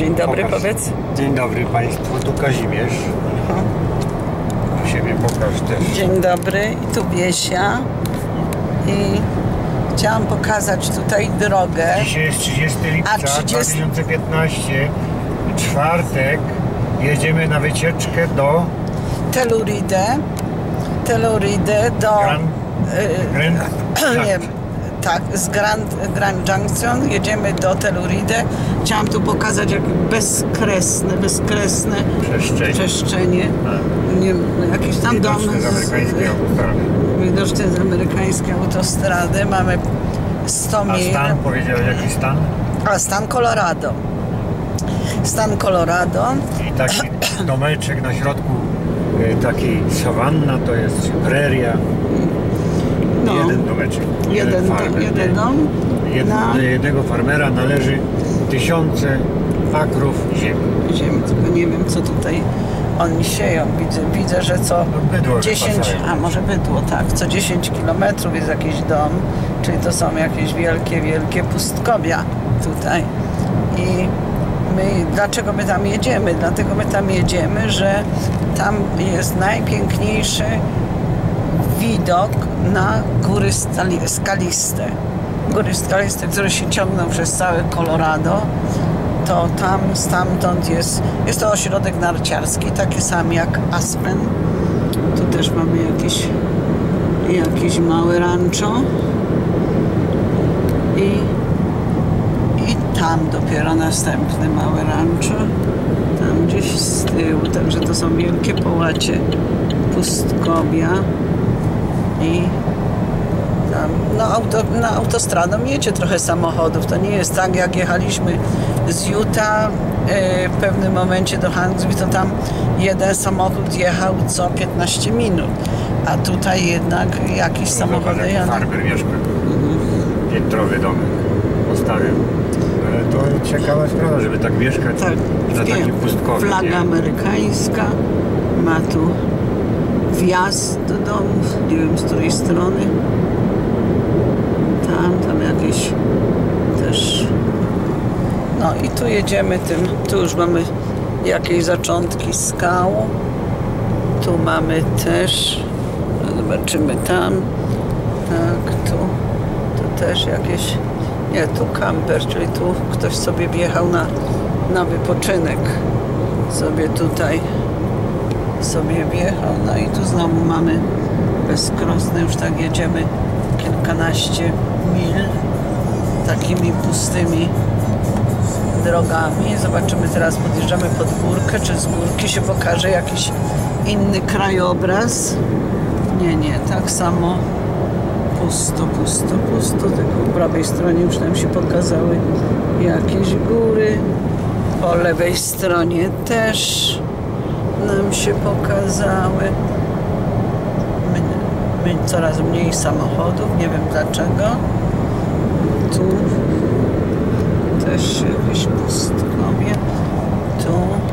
Dzień dobry, powiedz. Dzień dobry Państwu, tu Kazimierz. Siebie pokaż też. Dzień dobry, i tu Wiesia. I chciałam pokazać tutaj drogę. Dzisiaj jest 30 lipca 2015, czwartek. Jedziemy na wycieczkę do Telluride do... nie, tak, z Grand Junction jedziemy do Telluride. Chciałam tu pokazać jak bezkresne przestrzenie. Nie, jakiś tam dom widoczny z amerykańskiej autostrady. Mamy 100 mil. A stan, powiedział jaki stan? A stan Colorado. Stan Colorado. I taki domeczek na środku takiej sawanna, to jest preria. No, jeden domeczek. Jeden dom. Do jednego farmera należy 1000 akrów ziemi. Tylko nie wiem co tutaj oni sieją. Widzę, że co bydło 10, a może bydło, tak, co 10 km jest jakiś dom, czyli to są jakieś wielkie pustkowia tutaj. I dlaczego my tam jedziemy? Dlatego my tam jedziemy, że tam jest najpiękniejszy widok na góry skaliste. Góry skaliste, które się ciągną przez całe Colorado. To tam, stamtąd jest to ośrodek narciarski, taki sam jak Aspen. Tu też mamy jakieś małe rancho. I tam dopiero następne małe rancho. Tam gdzieś z tyłu, także to są wielkie połacie pustkowia. I tam, na autostradą jedzie trochę samochodów. To nie jest tak, jak jechaliśmy z Utah w pewnym momencie do Huntsville, to tam jeden samochód jechał co 15 minut. A tutaj jednak jakiś samochód jadą. Farmer mieszka. Piętrowy domek postawił. Ale to ciekawa sprawa, żeby tak mieszkać na takim pustkowiu. Flaga amerykańska. Ma tu wjazd do domów. Nie wiem z której strony. Tam jakieś też. No i tu jedziemy tym. Tu już mamy jakieś zaczątki skał. Tu mamy też. Zobaczymy tam. Tak, tu też jakieś. Nie, tu kamper, czyli tu ktoś sobie wjechał na wypoczynek. Sobie tutaj wjechał. No i tu znowu mamy bezkrosne, już tak jedziemy kilkanaście mil takimi pustymi drogami. Zobaczymy, teraz podjeżdżamy pod górkę, czy z górki się pokaże jakiś inny krajobraz. Nie, tak samo pusto, tylko po prawej stronie już nam się pokazały jakieś góry, po lewej stronie też nam się pokazały. Coraz mniej samochodów, nie wiem dlaczego. Tu też jakieś pustkowie. Tu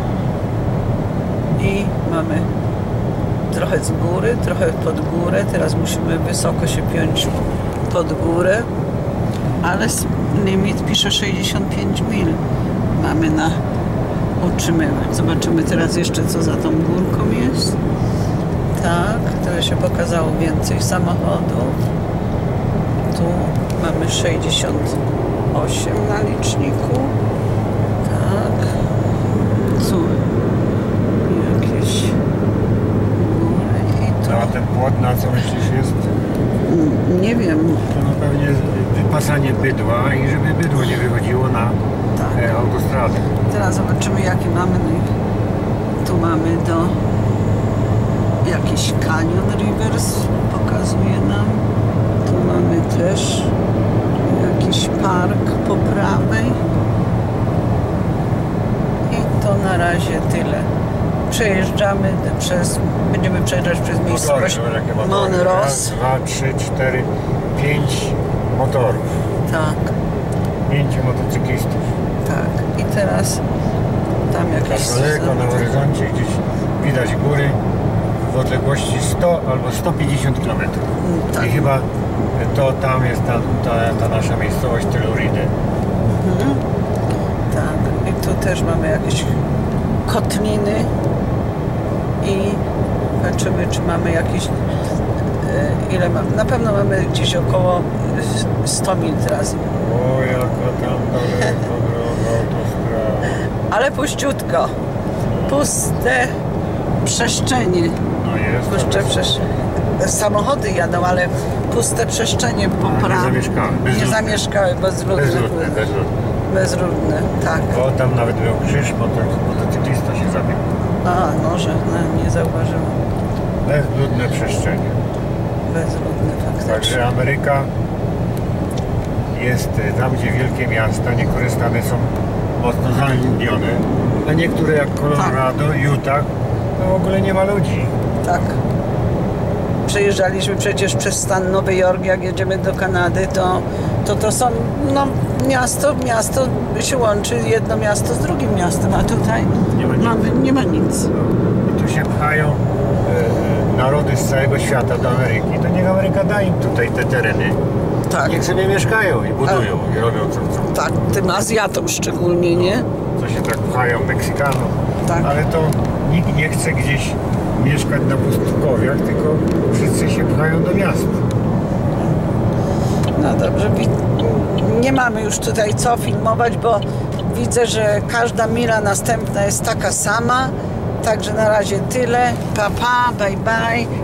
i mamy trochę z góry, trochę pod górę. Teraz musimy wysoko się piąć pod górę, ale limit pisze 65 mil mamy na utrzymywać. Zobaczymy teraz jeszcze co za tą górką jest. Tak, to się pokazało więcej samochodów. Tu mamy 68 na liczniku. Tak. Tu jakieś góry i tu. A ten płot na co myślisz jest? Nie wiem. To no pewnie wypasanie bydła i żeby bydło nie wychodziło na autostradę. Teraz zobaczymy jaki mamy. Tu mamy jakiś Canyon Rivers pokazuje nam. Tu mamy też jakiś park po prawej. I to na razie tyle. Będziemy przejeżdżać przez miejscowość Monroe. Raz, 2, 3, 4, 5 motorów. Tak. 5 motocyklistów. Tak. I teraz tam jakieś... Daleko na horyzoncie gdzieś widać góry w odległości 100 albo 150 km. Tak. I chyba to tam jest ta nasza miejscowość Telluride. Tak. I tu też mamy jakieś kotliny i patrzymy, czy mamy jakieś, ile mamy, na pewno mamy gdzieś około 100 mil teraz. O, jaka tam daleko droga autostrada. Ale puściutko, puste przestrzenie. No jest. Puste przestrzenie. Samochody jadą, ale puste przestrzenie po prawo. Nie zamieszkałe, bezludne. Bezludne, tak. O, tam nawet był krzyż, motocyklista się zabiegł. A, może, no, nie zauważyłam. Bezludne przestrzenie. Bezludne, faktycznie. Także Ameryka jest tam, gdzie wielkie miasta, niektóre stany są mocno zaludnione, a niektóre jak Colorado, Utah, no w ogóle nie ma ludzi. Tak. Przejeżdżaliśmy przecież przez stan Nowy Jork, jak jedziemy do Kanady, to są, no, miasto się łączy, jedno miasto z drugim miastem, a tutaj nie ma nic. I tu się pchają narody z całego świata do Ameryki, to niech Ameryka da im tutaj te tereny. Tak. Niech sobie mieszkają i budują i robią co. Tak, tym Azjatom szczególnie, nie? Co się tak pchają, Meksykanom. Tak. Ale to nikt nie chce gdzieś mieszkać na pustkowiach, tylko wszyscy się pchają do miast. No dobrze, nie mamy już tutaj co filmować, bo widzę, że każda mila następna jest taka sama. Także na razie tyle. Pa, pa, bye, bye.